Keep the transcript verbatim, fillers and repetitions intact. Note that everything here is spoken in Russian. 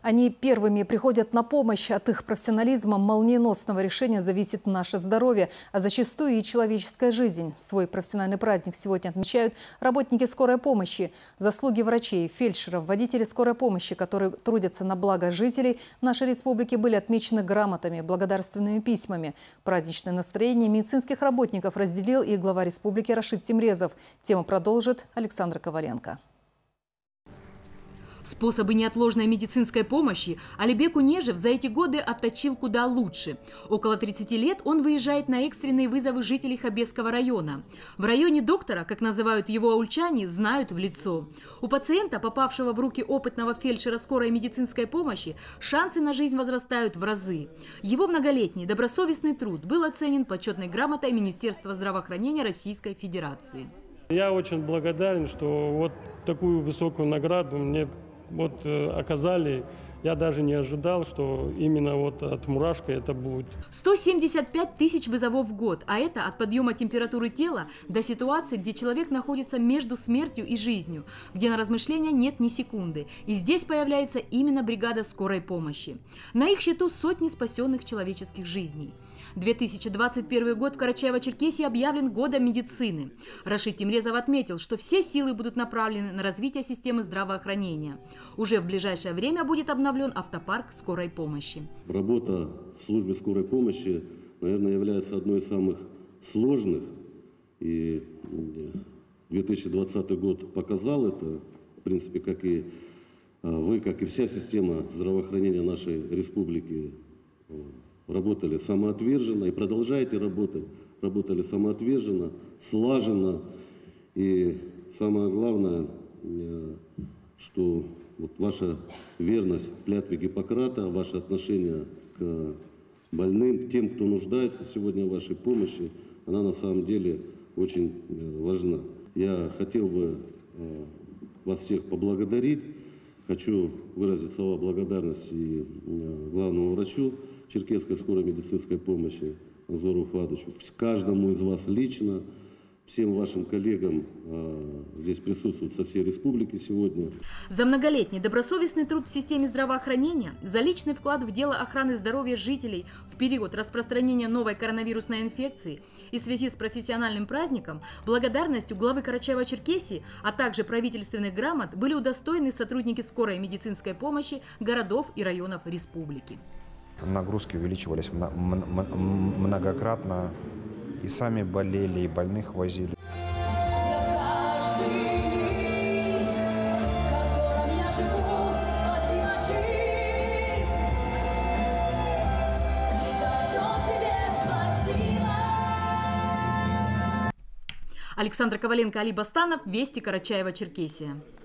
Они первыми приходят на помощь. От их профессионализма, молниеносного решения зависит наше здоровье, а зачастую и человеческая жизнь. Свой профессиональный праздник сегодня отмечают работники скорой помощи. Заслуги врачей, фельдшеров, водителей скорой помощи, которые трудятся на благо жителей нашей республики, были отмечены грамотами, благодарственными письмами. Праздничное настроение медицинских работников разделил и глава республики Рашид Тимрезов. Тему продолжит Александр Коваленко. Способы неотложной медицинской помощи Алибек Унежев за эти годы отточил куда лучше. Около тридцати лет он выезжает на экстренные вызовы жителей Хабесского района. В районе доктора, как называют его аульчане, знают в лицо. У пациента, попавшего в руки опытного фельдшера скорой медицинской помощи, шансы на жизнь возрастают в разы. Его многолетний добросовестный труд был оценен почетной грамотой Министерства здравоохранения Российской Федерации. Я очень благодарен, что вот такую высокую награду мне вот оказали. Я даже не ожидал, что именно вот от «Мурашка» это будет. сто семьдесят пять тысяч вызовов в год, а это от подъема температуры тела до ситуации, где человек находится между смертью и жизнью, где на размышления нет ни секунды. И здесь появляется именно бригада скорой помощи. На их счету сотни спасенных человеческих жизней. две тысячи двадцать первый год в Карачаево-Черкесии объявлен годом медицины. Рашид Тимрезов отметил, что все силы будут направлены на развитие системы здравоохранения. Уже в ближайшее время будет обновлен автопарк скорой помощи. Работа в службе скорой помощи, наверное, является одной из самых сложных. И две тысячи двадцатый год показал это, в принципе, как и вы, как и вся система здравоохранения нашей республики. Работали самоотверженно и продолжаете работать. Работали самоотверженно, слаженно. И самое главное, что вот ваша верность клятве Гиппократа, ваше отношение к больным, тем, кто нуждается сегодня в вашей помощи, она на самом деле очень важна. Я хотел бы вас всех поблагодарить. Хочу выразить слова благодарности главному врачу Черкесской скорой медицинской помощи Анзору Фадычу, каждому из вас лично, всем вашим коллегам, э, здесь присутствуют со всей республики сегодня. За многолетний добросовестный труд в системе здравоохранения, за личный вклад в дело охраны здоровья жителей в период распространения новой коронавирусной инфекции и в связи с профессиональным праздником, благодарностью главы Карачаево-Черкесии, а также правительственных грамот были удостоены сотрудники скорой медицинской помощи городов и районов республики. Нагрузки увеличивались многократно, и сами болели, и больных возили. Александр Коваленко, Али Бастанов, Вести, Карачаево-Черкесия.